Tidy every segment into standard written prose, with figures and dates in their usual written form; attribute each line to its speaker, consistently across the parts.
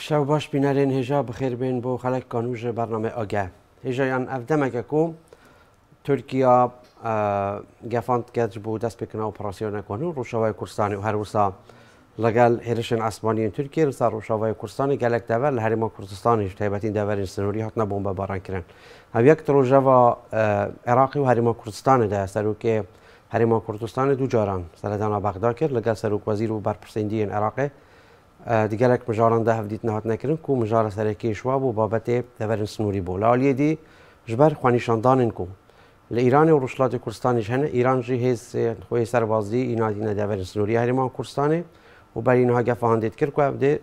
Speaker 1: شو باش بینارین هجا بخیر بین بو خلق کانوج برنامه آگه هجایان افدمک کو ترکیه گفاند کج بو دست بکنه اپراسیون کنو روشاوای کردستانی و هر وسا لگل هرشن اسبانی ترکیه رسا روشاوای کردستانی گلک دور لهرما کردستانی تایبتین دورین سنوری هاتنا بمب باران کرن هم یک روشاوا عراقی و هرما کردستان ده سروک هرما کردستان دو جاران سردانا بغداد کرد لگل سروک وزیر و برپرسندین عراقی دیگرک مجاران ده هفدیت نهات نکردن کو مجار سرکی شواب و بابت دورن سنوری بول عالیه دی جبر خوانیشاندانن کو لإيران ورشلات كردستان هنا إيران جي هيز خوي سربازي ينادينا دافر سنوري هرمان كردستان وبرينها جفاندت كركو أبدي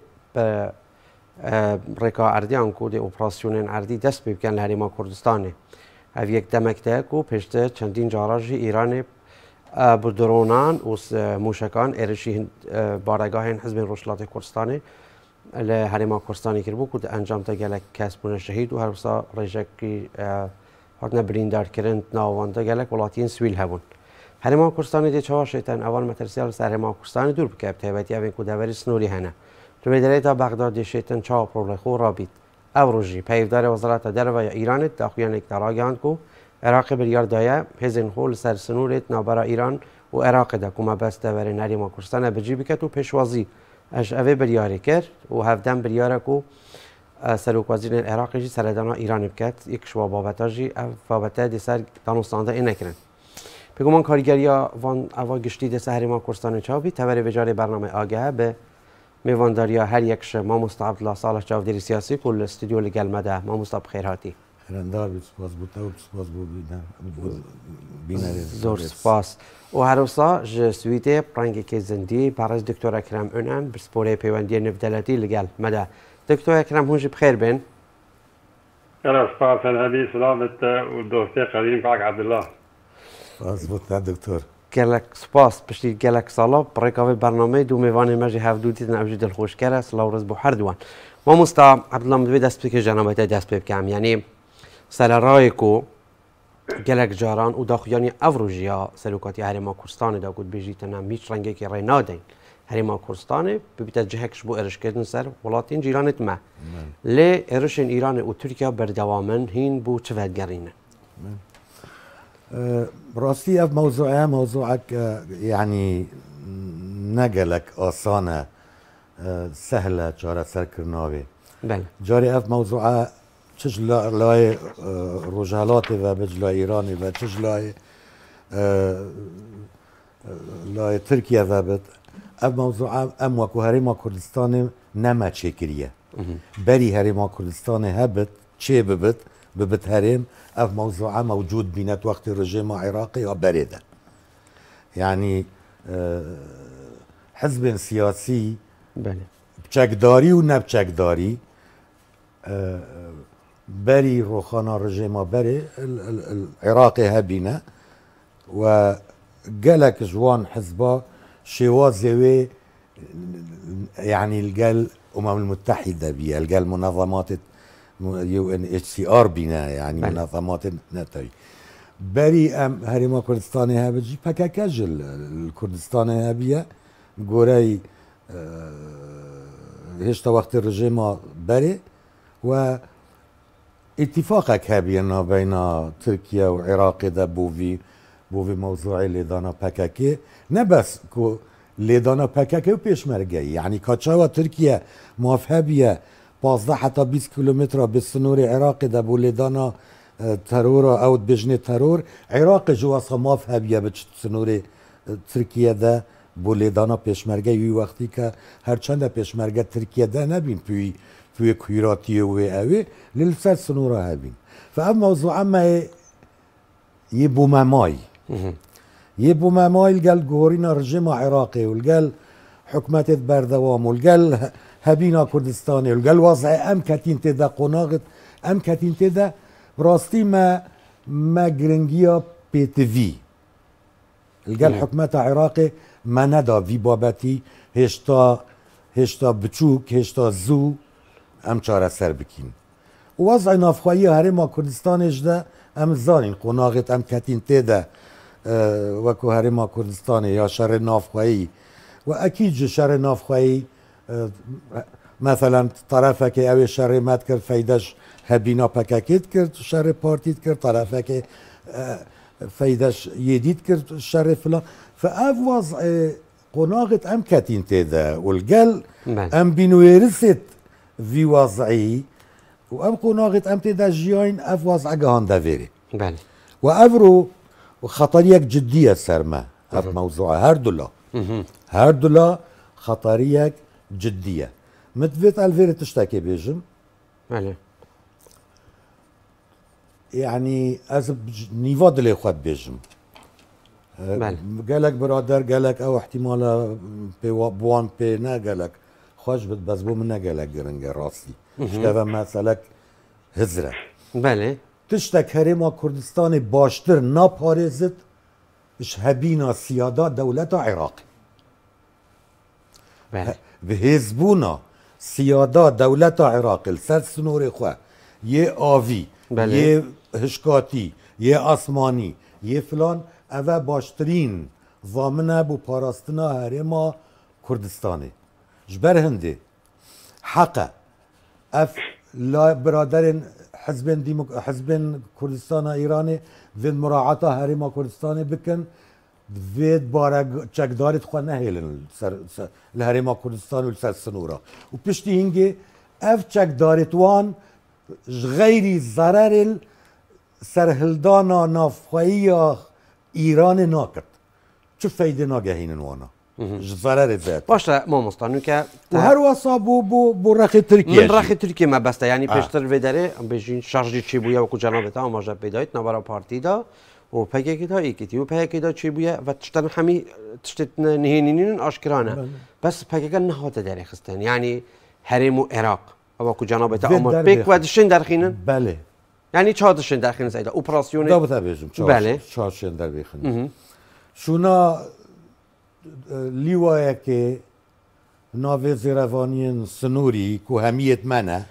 Speaker 1: ركا أرديان كو دي أوبراسيون أردي دست بيكن لهرمان كردستان هذا یک دمکته کو پشت چندین جاراجی ایران بدرونان و موشکان ارشی بارگاه حزب رشلات کردستان لهرمان کردستانی کربو که انجام تا گلک کسبون شهید و هر وسا رجکی هاتنا بریندار کردن ناوانده گلک ولاتین سویل هبون هرمان کردستانی دی چهار شیطان اول مترسیال سر هرمان کردستانی دور بکب تایبتی اوین کودوری سنوری هنه تو بدری تا بغداد دی شیطان چهار پرلخو رابید اوروجی پیودار وزارت درو ایران داخلیان اکتراگاند کو عراق بریار دایا هزین خول سر سنورت نابرا ایران و عراق دا کما بس دور نریم کردستان بجی بکت و پیشوازی اش اوه بریاری کرد و هفدم بریاره کو سروک وزیر عراق جی سردانا ایران بکت یک شوا بابتا جی بابتا دی سر دانستانده این نکرن بگمان کارگریا وان اوا گشتی دی سهرما کردستان چاوی تبر وجار برنامه آگه به میوانداریا هر یکش ما مستعد الله صالح چاودری سیاسی کل استودیو لگل مده ما مستعد خیر هاتی
Speaker 2: خیرندار سپاس بوده و سپاس بینه
Speaker 1: زور سپاس و هر وسا جسویته پرنگی که زندی برای دکتر اکرم اونم بسپوره پیوندی نفدلتی لگل مده دکتر اکرم هونج بخیر بین
Speaker 3: سپاس الهدی سلامت و دوستی قدیم فاق عبدالله
Speaker 2: سپاس بوده دکتر
Speaker 1: گلک سپاس پشتی گلک سالا برای برنامه دو میوان مجی هفدودی نوجد الخوش کرده سلا و رز بو هر دوان ما مستا عبدالله مدوی دست بکر جنابت دست بکم یعنی سر رای کو گلک جاران و داخلیانی افروجیا سلوکاتی هرما کردستان دا گود بیجیتنا میچ رنگی که رای نادین هرما کردستان ببیت جهکش بو ارش کردن سر ولاتین جیرانت ما لی ارشن ایران و ترکیه بردوامن هین بو چفدگرینه
Speaker 2: راستی اف موضوعك يعني نقلك آسانة سهلة جارة سركرناوي
Speaker 1: بله
Speaker 2: جاري اف موضوعه چش لای رجالات و بجلا ایرانی و چش لای ترکیه و بد اف موضوع ام وکو هرما کردستان نما چه کریه بری هرما کردستان هبت چه ببت هرم اف موضوع موجود بينات وقت الرجيم عراقي وبريده يعني حزب سياسي بچکداری و نبچکداری بری روخانا رژیما بری العراقي هبينه و قالك جوان حزبا شوازوي يعني القال المتحدة بيها القال منظمات UNHCR بينا يعني منظمات نتاي بري ام هرما كردستاني هبجي بكاكاج الكردستاني هبيا غوري هشتا وقت الرجيم بري و اتفاقك هبينا بين تركيا وعراق ده بوفي موضوعي اللي دانا بكاكي نبس كو اللي دانا بكاكي وبيشمرقي يعني كاتشاوا تركيا موافهبيا 15 حتى 20 كيلومتر بالسنور عراقي ده بولدانا ترور او بجني ترور عراق جوا صماف هبيا بسنور تركيا ده بولدانا پیشمرگه وی وقتی که هر چند پیشمرگه ترکیه ده نبین توی کویراتی و اوی للسر سنورا هبین فهم موضوع اما يبو مماي القال جورينا رجيم عراقي والقال حكمة بردوام والقال هبينا كردستاني والقال وضع ام كاتين تدا قناغت ام كاتين تدا براستي ما جرنجيا بي تي في القال حكمة عراقي ما ندا في بابتي هشتا بچوك هشتا زو ام چاره سر بكين ووضع نافخوایی هرما کردستان اجده ام زانین قناغت ام کتین تیده وکو هرما کردستان یا شر نافخوایی و اکید جو شر نافخوایی مثلا طرفك او شر مد کرد فیدش هبینا پککیت کرد شر پارتیت کرد طرفك فیدش یدید کرد شر فلان فاف وضع قناغت ام كاتين تيدا والقل ام بنويرست في وضعي وام قناغت ام تيدا جياين اف وضع جهان دافيري
Speaker 1: بله
Speaker 2: وافرو خطريك جدية سرما اف موضوع هردولا خطريك جدية متفيت الفيري تشتكي بيجم
Speaker 1: بله
Speaker 2: يعني از نيفاد اللي خد بيجم
Speaker 1: بله
Speaker 2: قالك برادر قالك او احتمال بوان بي نا قالك خوش بس بو منا قالك قرنجة راسي اشتغل مسألك هزرة
Speaker 1: بله
Speaker 2: تشتك هرما كردستان باشتر نا باريزت اش هبينا سيادة دولة عراق
Speaker 1: بله
Speaker 2: بهزبونا سيادة دولة عراق السر سنور خواه يه آوي
Speaker 1: بله.
Speaker 2: يه هشكاتي يه اسماني يه فلان اوه باشترین ضامنه بو پاراستنا هرما کردستانی جبر هنده حقه اف لا برادرین حزب کردستان ایرانی وید مراعات هرما کردستانی بکن وید بارا چکدارت خواه نهیلن لهرما کردستان و سر سنورا و پشتی هنگه اف چکدارت وان غیری ضرر سرهلدانا نافخوایی ایران ناکرد چه فایده ناگهین وانا ضرر ذات
Speaker 1: باشه ما مستانو که
Speaker 2: و هر واسا بو رخ ترکیه
Speaker 1: من رخ ترکیه ما بسته یعنی پیشتر ویداره بجین شارژی چی بویا و کجا تا آماجه بدایت نوارا پارتی دا و پگه دا ایکتی و پگه دا چی بویا و تشتن همی تشتت نهینینین آشکرانه بس پگه نهاده داره خستن یعنی حریم و عراق و کجا تا آماجه بیک و دشین درخینن
Speaker 2: بله
Speaker 1: یعنی چادشین درخینن سایدا اپراسیون
Speaker 2: دا بتا بیجم
Speaker 1: بله
Speaker 2: چادشین در بخینن شونا لیوایه که ناوی زیروانین سنوری که همیت منه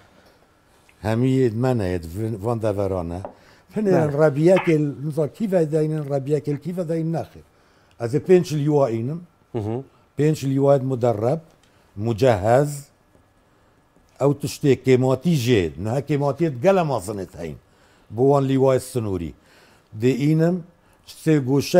Speaker 2: وان دورانه فنه ربیه که نظر کیف داینن ربیه که کیف داین نخیر از 5 لیوائینم 5 لیوائد مدرب مجهز او تشتی کماتی جید نه کماتیت گل مازنت هین بوان لیوائد سنوری دی اینم سه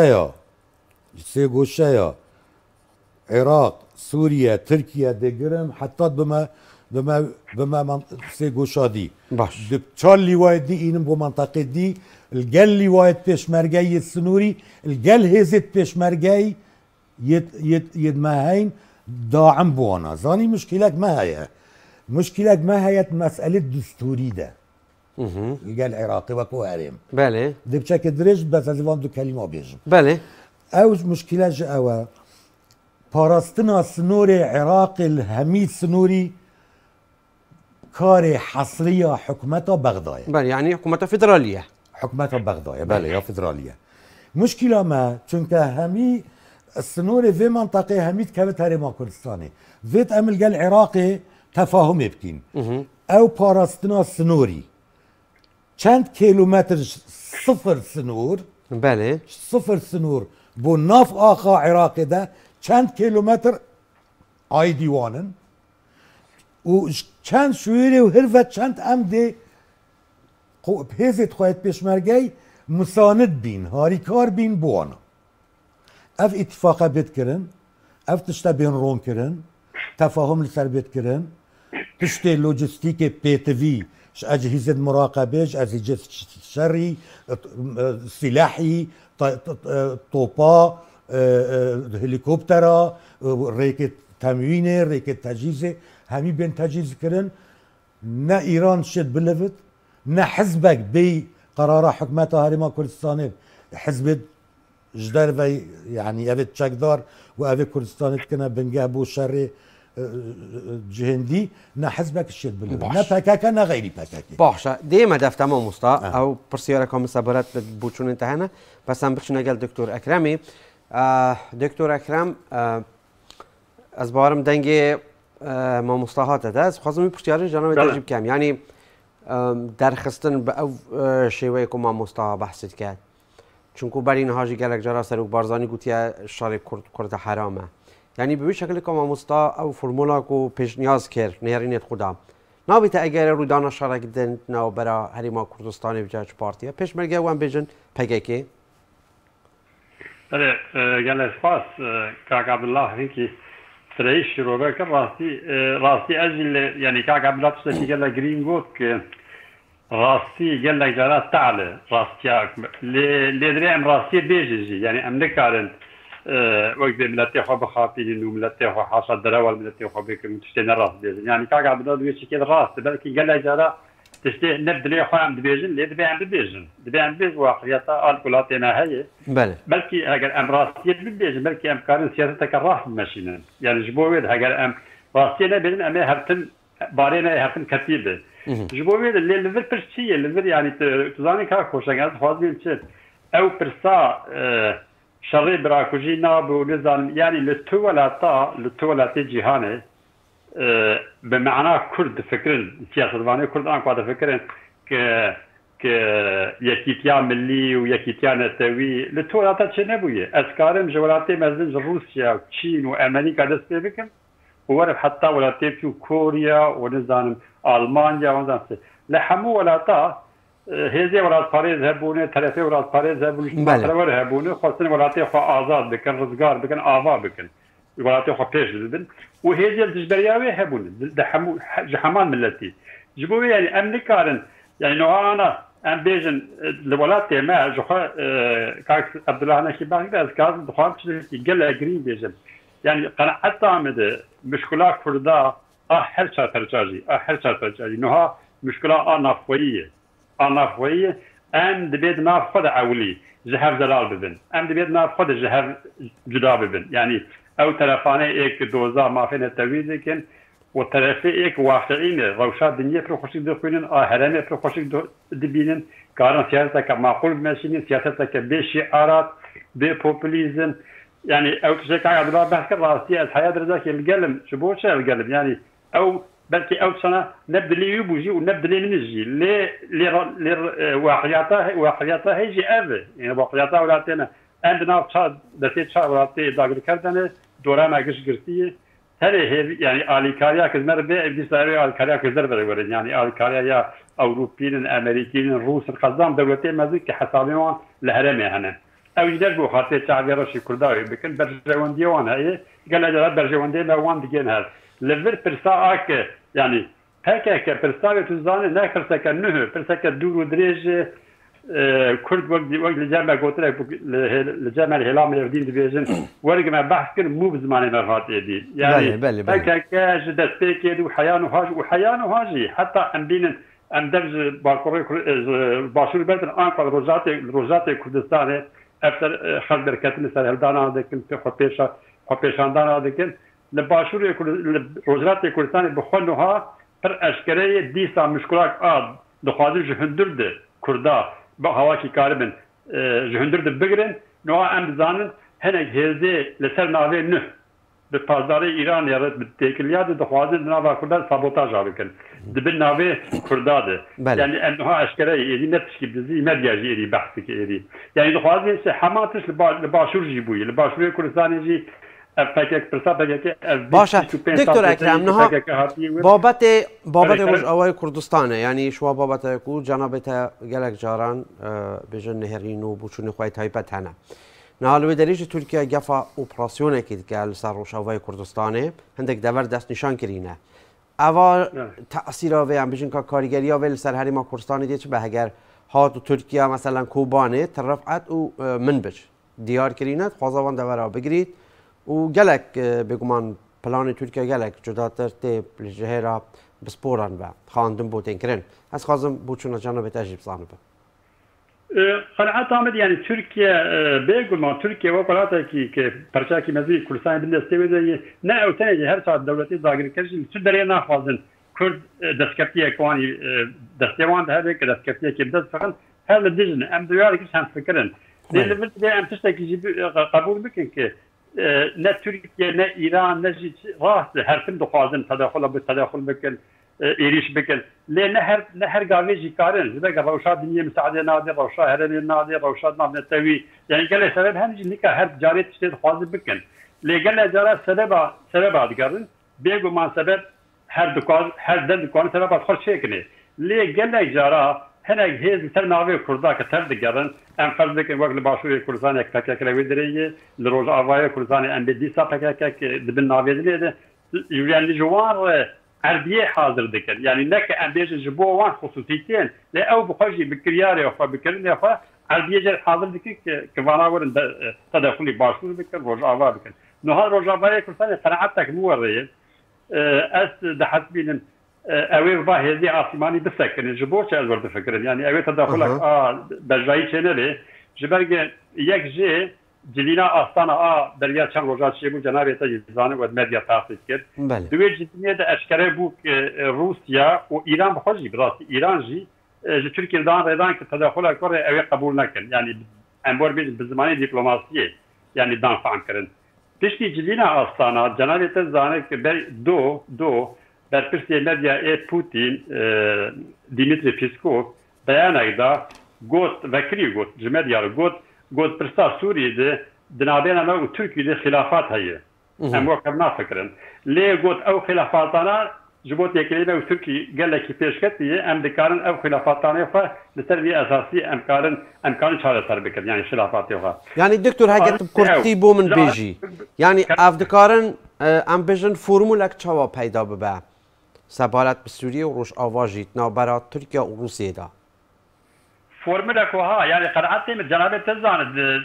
Speaker 2: گوشه عراق سوريا تركيا دقرم حتى بما سي گوشادي
Speaker 1: باش
Speaker 2: دبچال لوايت دي اینم بو منطقه دي الجل لوايت پشمرگي السنوري الجل هزت پشمرگي يد ما هين داعم بوانا زاني مشكلك ما هي مشكلك ما هي مسألة دستوري ده الجل عراقي وكو هرم
Speaker 1: بله
Speaker 2: دبچك درج بس از وان دو كلمه بيجم
Speaker 1: بله
Speaker 2: اوج مشكلة جاوا پاراستنا سنور عراق الهمي سنوري كاري حصرية حكومة بغداد
Speaker 1: بله يعني حكومة فدرالية
Speaker 2: حكومة بغداد بله يا فدرالية مشكلة ما چونك همي السنور في منطقة همي تكبت هرما كردستاني فيت امل قال عراقي تفاهم يبكين او پاراستنا سنوري چند كيلومتر صفر سنور
Speaker 1: بله
Speaker 2: صفر سنور بو ناف آخا عراقي ده چند كيلومتر آي ديوانن و چند شويري و هرفت چند ام دي بهزت خواهد پشمرگي مساند بين هاريكار بين بوانا اف اتفاقه بيت كرن اف تشتا بين رون كرن تفاهم لسر بيت كرن تشتي لوجستيك بيتفي اجهزه مراقبه اجهزه شري سلاحي طوبا هليكوبترا ريكت تموين ريكت تجهيز همي بين تجهيز كرن نا ايران شد بلفت نا حزبك بي قرار حكومه هرما كردستان حزب جدار في يعني ابي تشكدار وابي كردستان كنا بنجابو شر جهندي نا حزبك الشد بلفت نا بكاكا نا غيري بكاكا
Speaker 1: باشه ديما دف تمام مستا او برسيارة كام سبرات بوچون انتهينا بس هم بچون اقل دكتور اكرمي دكتور اكرم از بارم دنگ ما مصطلحات ده از خواستم پرسیاری جناب تجربه کم یعنی درخستن به او شیوه که ما مصطلح بحثت کرد چون که برای اینها جی گلک جرا سر و بارزانی گوتیا شار کرد حرامه يعني بوی شکل که ماموستا او فرمولا کو پیش نیاز کرد نهرینت خودم نابیت اگر رو دانا شرک دن ناو برا هریما کردستانی بجاج پارتیا پیش مرگه وان بیجن پگکی
Speaker 3: بله گله سپاس کاک عبدالله هیکی سرایش رو بکر راستی اجل يعني كاك عبد الله تشتكي قال لك جرين بوك راسي قال لك جرات تعلى راستياك اللي دري ام راسي بيجي يعني ام نكارن وقت ملاتي خو بخاطين وملاتي خو حاصل دراول ملاتي خو بك متشتين الراس بيجي يعني كاك عبد الله بيجي كده راس بلكي قال لك جرا تشتي نبدلي خو ام بيجي اللي دبي ام بيجي دبي ام بيجي واخياتا الكولاتنا هي بلكي اگر ام راسي بيجي بلكي ام كارن سياستك الراس ماشينا يعني جبويد اگر ام راسينا بين ام هرتن بارينا هرتن كتيبه جبويد اللي ليفر برشيه ليفر يعني تزاني كا خوشنگاز خوازين تشت او برسا شري براكوجينا بونزان يعني للتولاتا جهاني بمعنى كرد فكرن سياسة دباني كرد ان قاعده فكرن ك يكيتيا ملي ويكيتيا نتوي للتولاتا تشنبويه اسكارم جولاتي مزن روسيا وتشين وامريكا دست بكم وورف حتى ولاتي في كوريا ونزان المانيا ونزان لحمو ولاتا هذه ولات باريس هبونه ثلاثه ولات باريس هبونه ثلاثه هبونه خاصه ولاتي خو ازاد بكن رزقار بكن افا بكن ولاتي خو بيش لبن وهذه الجبرياوي هبونه دحمو جحمان ملتي جبوا يعني امريكان يعني نوع انا ام بيجن الولاتي ما جخا كاك عبد الله نشي باغي اسكاز دخان قال جرين بيجن يعني قناعت عمده مشكلة كردا هر شهر فرجاجي نوها مشكلة نافوية ام دبيد ناف خد عولي جهاز زلال ببن ام دبيد ناف خد جهاز جدا ببن يعني او تلفاني ايك دوزا ما فينا التويز لكن وطرفي ايك واقعين روشات دنيا برو خوشك دخوينن هرمي برو خوشك دبينن كارن سياستك معقول بماشينين سياستك بشعارات ببوبوليزم يعني او شيء قاعد عبد الله بحكي راسي الحياه درجات القلم شبوشه القلم يعني او بلكي او سنه نبدا لي يبوجي ونبدا لي نجي لي واقعياتها هيجي افي يعني واقعياتها ولاتنا عندنا صاد دتي صاد ولاتي داغر كردنه دورانا قشقرتي هذه يعني اليكاريا كزمر بيساري اليكاريا كزر بري يعني اليكاريا يا اوروبيين امريكيين روس القزام دولتين مازيك حسابيون الهرمي هنا او جدار بو خاطر شعبي رشي كرداوي بكن برجوان ديوان هي قال اجا برجوان دي وان ديجن هذا ليفر برساك يعني هكا برساك تزان ناكرسك انه برساك دور ودريج كرد وقت الجامعه قلت لك الجامعه الهلام الدين ديفيجن ورق ما بحث كان مو بزمان مرات دي يعني هكا جدت بيك وحيان وهاجي حتى ام بين ام درج باشور بلد انقل روزاتي كردستان افتر خلدر كتن سر هلدانا دكن خپیشاندانا دكن لباشور روزات كردستان بخونها پر اشکره دیسا مشکلات دخوازی جهندرد کردا با هواکی کاربن جهندرد بگرن نوع ام زانن هنگ هزه لسر ناوه نه به پازداری ایران یارد بتکلیات دخوازی ناوه کردا سابوتاج آبکن دبن ناوه کرداده يعني انها اشكاليه يدي نتشكي بزي مدياجي يدي بحثك يدي يعني دخوازي سي حماتش لباشور جيبوي لباشور كردستان يجي
Speaker 1: باشه دکتر اکرم نها بابت روجاوای کردستانه یعنی شما بابت کو جنابت گلک جاران بجن نهرین و بوچون خوای تایپت هنه نهالوی دریج ترکیه گفا اپراسیونه که گل سر روجاوای کردستانه هندک دور دست نشان کرینه اول تأثیر و هم بجن که کارگری ول سر هریما کردستان دیگه به اگر هات ترکیه مثلا کوبانه طرفت و من بج دیار کرینه خوازوان دورا بگیرید و گلک بگمان پلان ترکیه گلک جداتر تی جهرا بسپوران و خواندن بودن کرن از خوازم بوچون جانب تجربه زانه
Speaker 3: قناعت آمد يعني تركيا بيقول تركيا وقلاته كي برشاكي مزي كل سنه بالنسبه لي نا او تاني هر ساعه دولتي ظاهر كرجل سدرينا خازن كرد دسكتيه كواني دستيوان هذا دسكتيه كي بدس فقط هذا الدجن ام دوالك كان فكرن اللي بدي ام تشتكي قبول بكن كي نا تركيا نا ايران نجي راس هرفن دخازن تداخل بكن إيريش بكن لأن نهر قاوي كارن إذا قال روشات دنيا مساعدة نادي روشات هرمي نادي روشات نادي التوي يعني قال سبب هم جنيك هر جاري تشتد خاص بكن لقال جرى سبب دقرن بيجو ما سبب هر دكان سبب خرج شكني لقال جرى هنا هيز ترناوي كردا كتر دقرن ام فرضك وقت باشوي كردستان يك تك لويدري لروج افاي كردستان ام بدي سابك دبناوي دي يعني جوار عربيه حاضر ذكر يعني انك ام بيج جبو وان خصوصيتين لا او بخرج بكرياري او بكرني فا عربيه جل حاضر ذكر كفانا ور تدخلي باشوي ذكر روج افاي ذكر نو هذا روج افاي كردستان قناعتك موريه اس دحسبين اوي با هذه عاصماني بسكن جبوش ازور فكر يعني اوي تدخلك بجاي شنله جبرج يك جي جلينا استانا دريا چند روزات شي بو جناب تجزان و مديا تاسيس كد دوی جديه ده اشكره بو روسيا و ايران بخوجي براس ايران جي تركيا دان ريدان كتدخل كوريا اوي قبول نكن يعني امبور بزمانه دبلوماسيه يعني دان فان كرن تشتي جلينا استانا جناب تزان دو در پرسی مدیا پوتین دیمیتری پیسکوف بیانیه دا گوت وکری گوت جمدیا گوت پرسا سوریه ده دنابینا ما ترکیه ده خلافات هیه هم وقت ما فکرن لی گوت او خلافاتانا جبوت یکلیمه و ترکیه گله کی پیش کتیه ام دکارن او خلافاتانا فا لتربیه اساسی امکان چاره سر بکن يعني خلافاتی فا
Speaker 1: يعني دكتور هاجت بكرتي بو من بيجي يعني افدكارن ام بيجن فرمولك چوا پیدا ببه سبالت بسوريا وروش آواجيت نابرات تركيا وروسيا دا
Speaker 3: فرمولا كوها يعني قناعتي من جناب تزان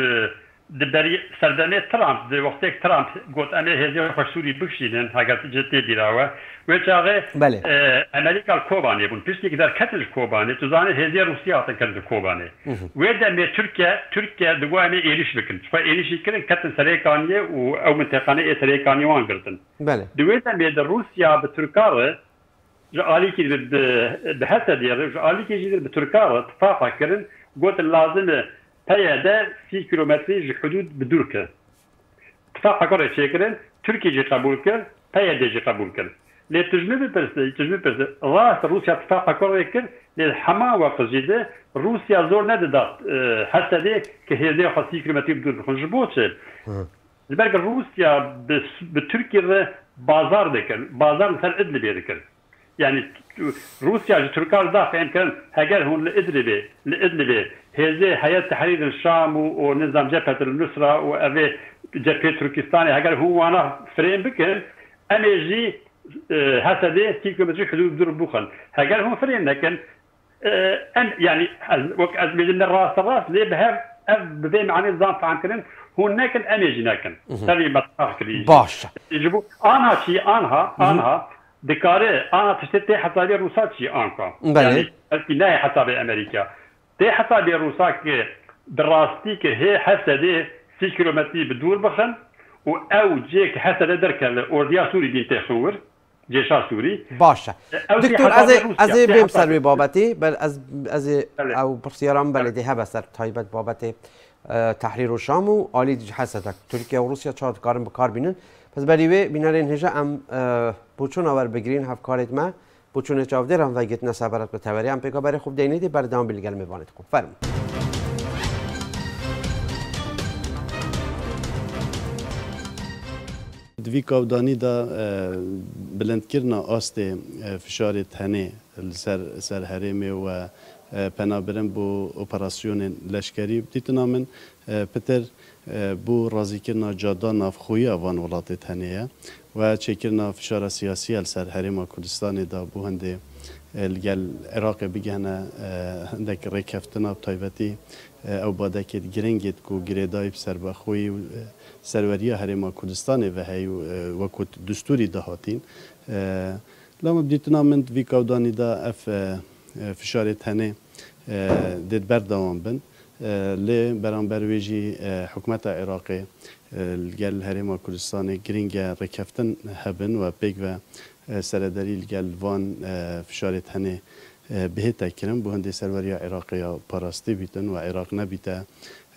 Speaker 3: دبري سردمي ترامب دي وقت ترامب قلت انا هذه خسوري بكشيدن هاجت جتي ديراوا وچاغه امريكا الكوباني بون بيشتي كدار كتل كوباني تزاني هذه روسيا تكرد كوباني ودا مي تركيا دغواني ايريش بكن فايريش كن كتل سريكانيه او منطقانيه سريكانيه وان قرتن دويدا مي روسيا بتركاره جالي كي بحث ديال جالي كي بتركاره اتفاق كرن قلت لازم هيدا 6 كيلومتر حدود بدوركه اتفاق كره شكرن تركيا جي قبول كر هيدا جي قبول كر لي تجربه راس روسيا اتفاق كره كر للحما وقزيده روسيا زور ندات حتى دي كهيدا 6 كيلومتر بدور خنجبوت البرق روسيا بتركيا بازار دكن بازار مثل ادلب يذكر يعني روسيا تركال دافع كان هاجر هون لإدلب هذه حياة تحرير الشام ونظام جبهة النصرة وأبي جبهة تركستان هاجر هو أنا فريم بكر أنا يجي هسه كيلومتر حدود دور بوخن هاجر هون فريم لكن أن يعني وقت أزميل الراس ليه بهذا بذي معني نظام فعن كرن هناك أميجي ناكن تري بتفكري
Speaker 1: باش
Speaker 3: يجيبوا أنها دكاره أنا تشتتي حسابي روسات شيء أنكا يعني الكناية حسابي أمريكا تي حسابي روساك دراستيك هي حسدي 6 كيلومتر بدور بخن أو جيك حسد درك الأورديا سوري دين تخور جيشا سوري
Speaker 1: باشا دكتور از بیم سر بابتی بل از او پرسیارم بلدی ها بسر تایبت بابتی تحریر الشام و آلی حسدک ترکیه و روسیا چهار کارن بکار بینن پس بریوه بینارین هجا ام بوچون آور بگیرین هف کارت ما بوچون چاو دیرم و گیت نسابرت بتوری ام پیکا برای خوب دینیدی بردام بلگل میوانت کن فرم
Speaker 4: دوی کاودانی دا بلند کرنا آست فشار تنه سر هرمه و پنابرم بو اپراسیون لشکری دیتنا من پتر بو رازی کرنا جادا نافخوی اوان ولات تنه و چکرنا فشار سیاسی سر هرمه کردستان دا بو هنده الگل عراق بگهنه هندک ریکفتنا بطایبتی او بادک گرنگید کو گریدای بسر بخوی سروریه هرما کردستان و هی وقت دستوری دهاتین لما بدیتنا من وی کودانی دا اف فشار تنه دید بردوام بن لی برانبر ویجی حکومت عراقی الگل هرما کردستان گرنگ رکفتن هبن و بیگ و سرداری الگل وان فشار تنه بهت کرم بو هندی سروریه عراقی پاراستی بیتن و عراق نبیته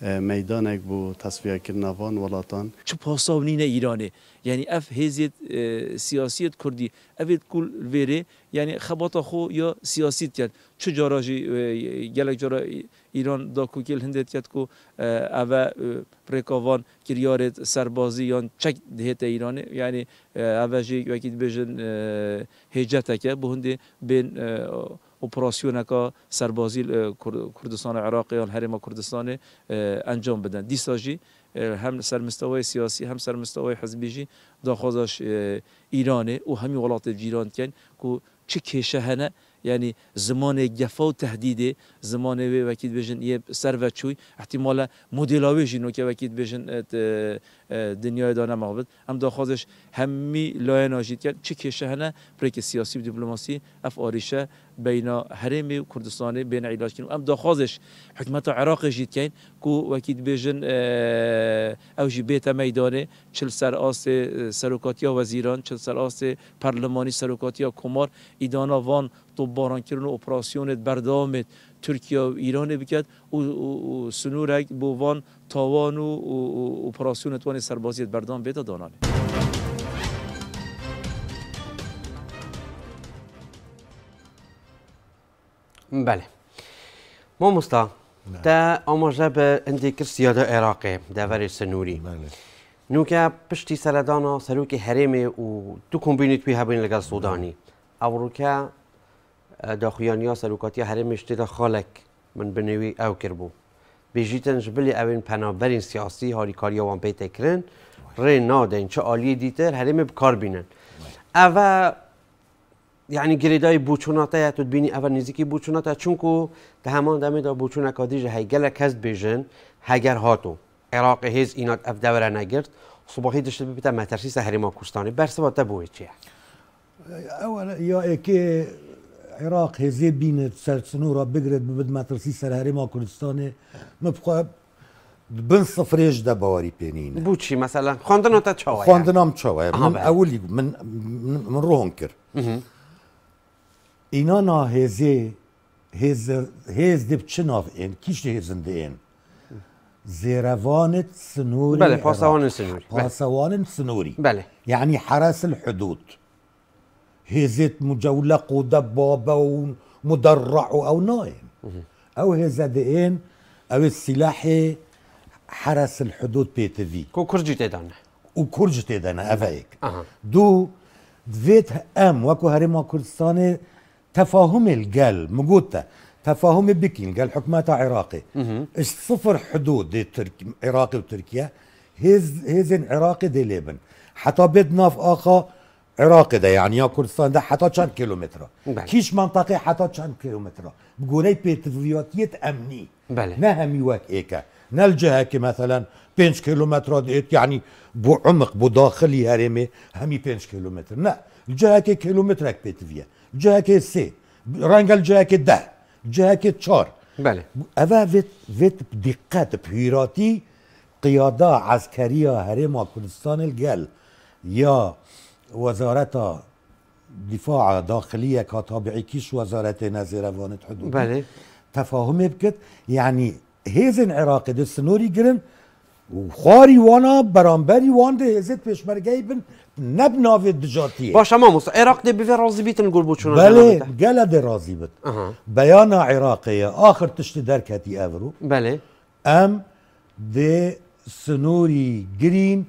Speaker 4: میدانک بو تصفیه کردن وان ولاتان
Speaker 5: چه پاساونین ایرانه یعنی اف هزیت سیاسیت کردی اوید کل ویره یعنی خباتا خو یا سیاسیت کرد چه جاراجی گلک جارا ایران دا کوکیل هندت کرد کو اوه پریکاوان کریارت سربازی یا چک دهت ایرانه یعنی اوه جی وکید بجن هجته که به هنده بین اپراسیون که سربازی کردستان عراق یا هرم کردستان انجام بدن دیساجی هم سر مستوى سیاسی هم سر مستوى حزبی داخوزش ایرانه و همی ولات جیران کن که چه کشه هنه یعنی زمان جفا و تهدیده زمان وکید بجن یه سر و چوی احتمالا مدلاوی جینو که وکید بجن دنیای دانه مغبت هم داخوزش همی لاین آجید کرد چه کشه هنه برای سیاسی و دیپلماسی اف آریشه بین هرم و کردستان بین علاج کنیم هم داخوزش حکمت عراق جید کن که وکید بجن اوجی بیت میدانه چل سر آس سروکاتیا وزیران چل سر آس پارلمانی سروکاتیا کمار ایدانا وان تو باران کردن اپراسیون بردامت ترکیه و ایران بکرد و سنورک بو وان تاوان و اپراسیون توان سربازیت بردام بیتا دانانه
Speaker 1: بله ما مستا تا آماجه به اندیکر سیاده عراقی داوری سنوری نو که پشتی سردانا سروک حرمه و دو کمبینیت بی هبین لگل سودانی او رو که داخویانیا سروکاتی حرمش دیده خالک من بنوی او کربو بیجیتن جبلی اوین پنابرین سیاسی هاریکاری وان بیت کرن ری نادن چه آلی دیتر حرمه بکار بینن او یعنی گریدای بوچوناتا یا تو بینی اول نزدیکی بوچوناتا چون که ده همان دمی دا بوچونا کادیج هیگل کس بیجن هگر هاتو عراق هیز اینات اف دوره نگرد صبحی داشته ببیتا مترسیس حرما کوستانی برسه با تبوی چیه
Speaker 2: اولا یا اکی عراق هزی بین سرسنورا بگرد ببد مترسیس حرما کوستانی مبخواه بن صفريش ده بواري بينين
Speaker 1: بوچی مثلا خواندن تا چاوه
Speaker 2: خواندنام چاوه من اولی من روحن کر اینا نا هز دب چناف این کیش هزنده این زیروانت سنوری
Speaker 1: بله پاسوان سنوری
Speaker 2: پاسوان سنوری
Speaker 1: بله
Speaker 2: يعني حرس الحدود هزت مجولق ودبابة ومدرع أو نايم أو هزدين أو السلاحي حرس الحدود بيتفي
Speaker 1: كو كرجي تدانا
Speaker 2: وكرجي تدانا أفايك دو دفيت وكو هرما كردستاني تفاهم الجال مقوتا تفاهم بكين قال حكمات عراقي صفر حدود عراقي وتركيا هزن عراقي دي ليبن حتى بدنا في آخا عراقي ده يعني يا كردستان ده حتى كان كيلومتر كيش منطقة حتى كان كيلومتر بقولي بيتفياتيت أمني
Speaker 1: بله
Speaker 2: نهمي واك إيكا نلجهة كي مثلا 5 كيلومتر ديت يعني بو عمق بو داخلي هرمي همي 5 كيلومتر لا الجهة كي كيلومترك بيتفيا الجهة كي سي رانجل الجهة كي 10 الجهة كي 4
Speaker 1: بله
Speaker 2: أفا فيت بدقات بهيراتي قيادة عسكرية هرم كردستان الجل يا وزارة دفاع داخلية كتابعي كيش وزارة نزيروان حدود
Speaker 1: بله
Speaker 2: تفاهم بكت يعني هيزن عراقي دي السنوري جرن وخاري وانا برانبري وان دي هزت بيشمرگي بن نبنا في الدجاتية
Speaker 1: باشا ما مصر عراق دي بفي رازي بيت نقول بوچونا
Speaker 2: بله قال دي رازي بيت بيانا عراقية آخر تشتي دركتي أفرو
Speaker 1: بله
Speaker 2: أم دي سنوري جرين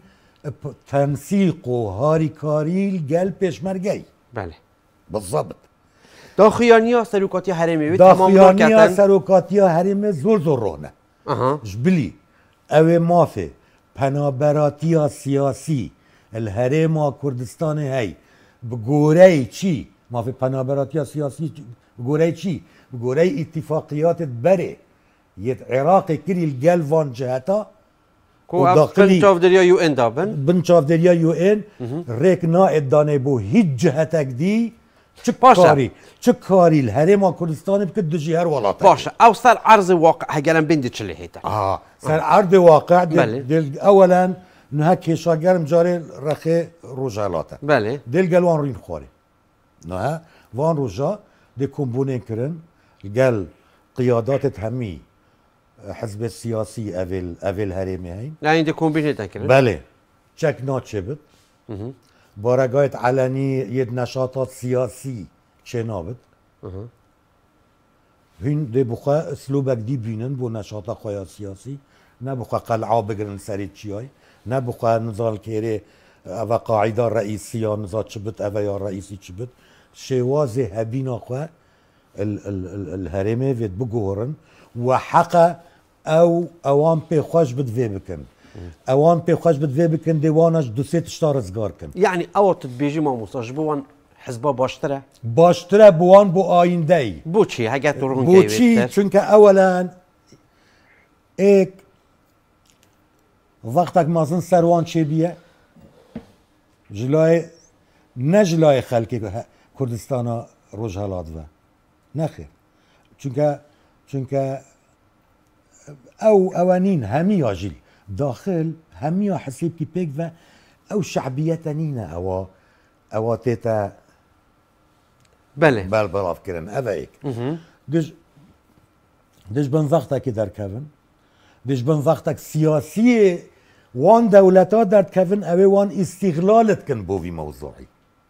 Speaker 2: تنسيق هاري كاريل قال بيشمرگي
Speaker 1: بله
Speaker 2: بالضبط
Speaker 1: داخيانيا سلوكاتيا حرمي
Speaker 2: داخيانيا سلوكاتيا حرمي زور رونه جبلي اوه مافي پنابراتيا سياسي الهرم كردستان هاي بقوري چي مافي پنابراتيا سياسي بقوري چي بقوري اتفاقيات بري يد عراقي كري الجلفان جهتا
Speaker 1: بنشاف دريا يو ان دابن
Speaker 2: بنشاف دريا يو ان ريك نائد داني بو هيج جهتك دي چه کاری الهرم کردستان بکد دو جهر ولاتا
Speaker 1: باشه او سر عرض واقع هگرم بندی چلی هیتا
Speaker 2: سر عرض واقع دل اولا نه کشا گرم جاری رخی روجالاتا
Speaker 1: بله
Speaker 2: دل گل وان رین خواری نه وان روجا دی کمبونین کرن گل قیادات همی حزب السياسي أفيل هرمي هين
Speaker 1: يعني دي كومبيني تاكل
Speaker 2: بله چک ناچبت بارگاهت علنی ید نشاطات سیاسی چه نابد هین دی بخوا اسلوبک دی بینن بو نشاطات خواه سیاسی نه بخوا قلعه بگرن سرید چیای نه بخوا نزال کهره او قاعده رئیسی یا نزال چبت او یا رئیسی چبت شواز هبینا خواه الهرمه وید بگورن و حق او اوان پی خوش بد وی بکن اوان پی خوش بد وی بکن دیوانش دو سه تشتا رزگار کن
Speaker 1: يعني او تتبيجي ما موساش بوان حزبا باشتره
Speaker 2: باشتره بوان بو آینده ای
Speaker 1: بو چی هگه تورون
Speaker 2: بو چی چونکه اولا ایک وقتک مازن سروان چه بیه جلای نه جلای خلکی کردستان روش هلاد و نخیر چونکه اوانین همی آجیل داخل همی حسیب کی پیک و او شعبیت نینه او تیتا
Speaker 1: بله
Speaker 2: بلاف کرن او ایک دش بن وقتکی در کون دش بن وقتک سیاسی وان دولتا در کون او وان استغلالت کن بوی موضوعی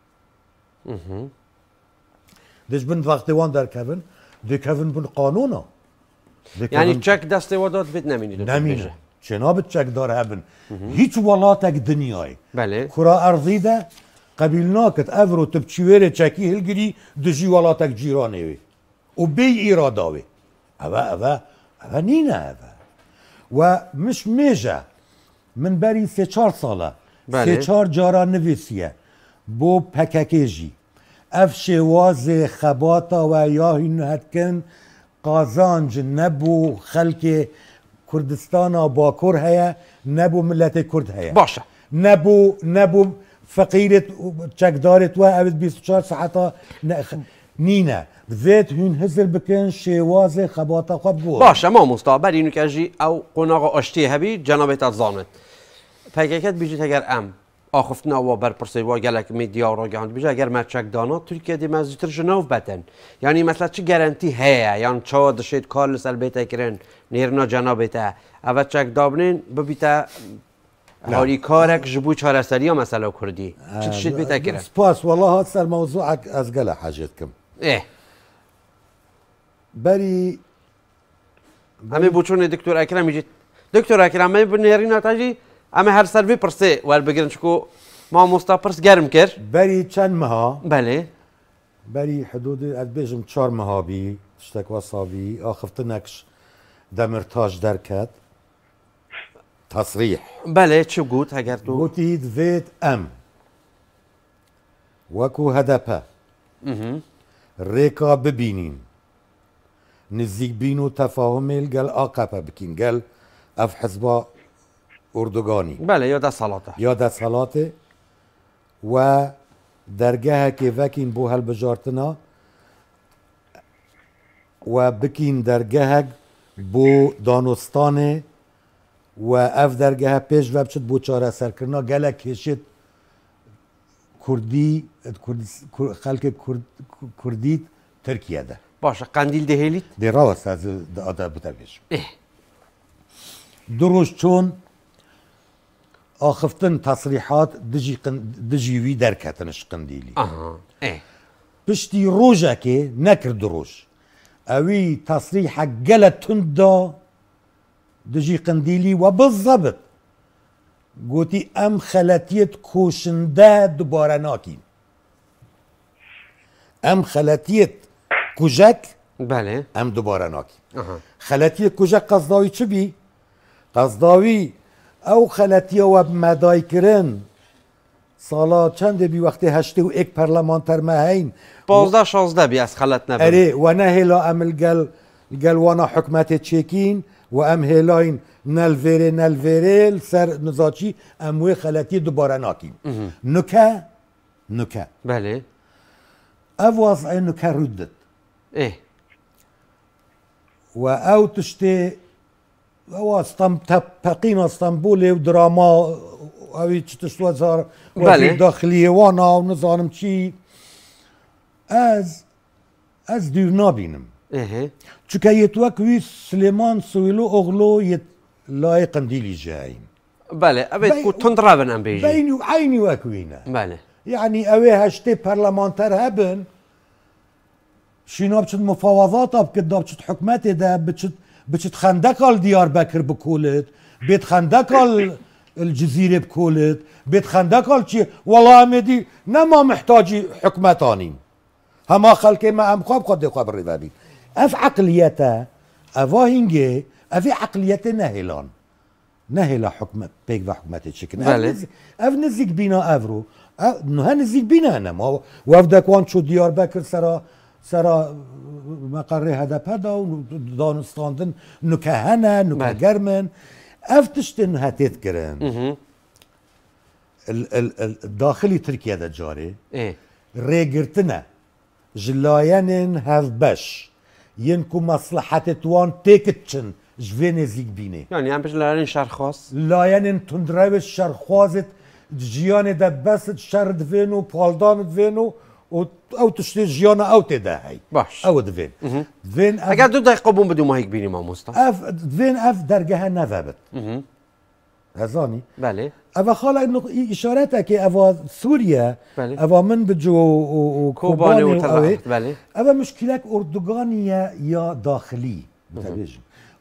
Speaker 2: دش بن وقت وان در کون دی کون بن قانونا
Speaker 1: يعني تشك دستي ودات بيت
Speaker 2: نمینه چناب چک داره هبن هیچ ولاتک دنیای
Speaker 1: بله
Speaker 2: کرا ارضی ده قبیل ناکت افرو تبچیویر چکی هلگری دجی ولاتک جیرانه وی و بی ایراداوی اوه نینه اوه و مش میجه من بری 3-4 ساله
Speaker 1: بله
Speaker 2: 3-4 جارا نویسیه بو پککیجی اف شواز خباتا و یا هنهتکن قازانج نبو خلق کردستان باکر هيا نبو ملت کرد هيا
Speaker 1: باشه
Speaker 2: نبو فقیرت چکدارت و اوید 24 ساعتا نینه ذات هون هزر بکن شواز خباتا خواب بود
Speaker 1: باشه ما مستعبر اینو که اجی او قناغ اشتی هبی جنابت ازانت پککت بیجید اگر ام آخفتنا و برپرسی و گلک میدیا را گاند بیجه اگر مرچک دانا ترکیه دی مزیتر جنوب بتن یعنی مثلا چه گارانتی هیا یعنی چه دشید کار لسل بیتا کرن نیرنا جنابتا اول چک دابنین ببیتا حالی کارک جبو چهارسری مثلا کردی چه تشید بیتا کرن
Speaker 2: سپاس والله هاد سر موضوعك از گله حاجتكم
Speaker 1: بری همه بوچون دکتر اکرم میجید دکتر اکرم می بنیرین تاجی اما هر سروی پرسه ور بگیرن چکو ما مستپرس گرم کر
Speaker 2: بری چند مها
Speaker 1: بله
Speaker 2: بری حدود از بیجم 4 مها بی تشتک وصابی آخفتنکش دمرتاج درکت تصریح
Speaker 1: بله چه گوت اگر تو
Speaker 2: گوتید وید ام وکو هدپه ریکا ببینین نزیک بین و تفاهم گل آقابه بکین گل اف حزبا اردوگانی
Speaker 1: بله یا دست صلاته
Speaker 2: یا دست صلاته و درگاه که وکین بو هل بجارتنا و بکین درگاه بو دانستانه و اف درگاه پیش و بچت بو چاره سر کرنا گله کشید کردی خلق کردی ترکیه ده
Speaker 1: باشه قندیل دهیلیت
Speaker 2: دی راست از آده بتبیش دروش چون آخفتن تصریحات دجیوی درکتنش قندیلی پشتی روژه که نکرد روش اوی تصریح گلتون دا دجی قندیلی و بالضبط گوتی ام خلطیت کوشنده دوباره ناکین ام خلطیت کجک
Speaker 1: بله
Speaker 2: ام دوباره ناکین خلطیت کجک قصداوی چه بی؟ قصداوی او خلطیه و مدای کرن سالا چند بی وقتی 81 پرلمانتر مهین
Speaker 1: 15-16 بی از خلط نبیم
Speaker 2: اره و نه هلا عمل گل وانا حکمت چیکین و ام هلاین نلویره سر نزاچی اموی خلطی دوباره ناکین نکه
Speaker 1: بله
Speaker 2: او وضعی نکه ردت و او تشتی و تقین اسطنبول و دراما اوی چی تشتو هزار وزیر داخلی وانا و نظارم چی از دیر نابینم
Speaker 1: ايه
Speaker 2: چونکە یەتوەکوی سلێمان سویل و ئۆغڵۆ لای قندیلی ژاین
Speaker 1: بله ابد کو تندرابن ام بيجي
Speaker 2: بینی و عینی وەکوینە
Speaker 1: بله
Speaker 2: یعنی ئەوێ هەشتێ پەرلەمانتەر هەبن شینا بچت مفاوضات بکرد بچت حکومتێدا بچت خەندەکال دیاربەکر بکولت بێت خەندەکال الجزيرة بكولت بيت خندقال چي والله امدي نما محتاجي حكمتانين هما خلقي ما ام خواب قد خواب الرذابين اف عقليته افا هنجي افي عقليته نهلا حكمة بيك بحكمة الشكل اف نزيك بينا افرو نها نزيك بينا انا ما وافدك وان شو ديار بكر سرا مقر هذا بدا ودانستاندن نكهنا نكجرمن افتشتن هاتيت كرن الداخلي تركيا دا جاري
Speaker 1: ايه
Speaker 2: ريجرتنا جلايانن هاف باش ينكو مصلحة توان تيكتشن جفين زيك بيني
Speaker 1: يعني عم بيجي لارين شهر خاص
Speaker 2: لايانن تندربش شهر خازت جيان دا بس شهر دفينو بالدان دفينو او تشتي جيانا او تداهي
Speaker 1: باش
Speaker 2: او دفين دفين
Speaker 1: اگر دو دقيقة بوم بدو ما هيك بيني ما مصطفى
Speaker 2: دفين درجها نذبت هزاني
Speaker 1: بله
Speaker 2: اوا خاله انه اشارتك اوا سوريا
Speaker 1: بله.
Speaker 2: اوا من بجو
Speaker 1: كوباني
Speaker 2: وكوباني
Speaker 1: بله
Speaker 2: اوا مشكلك اردوغانية يا داخلي متبيجم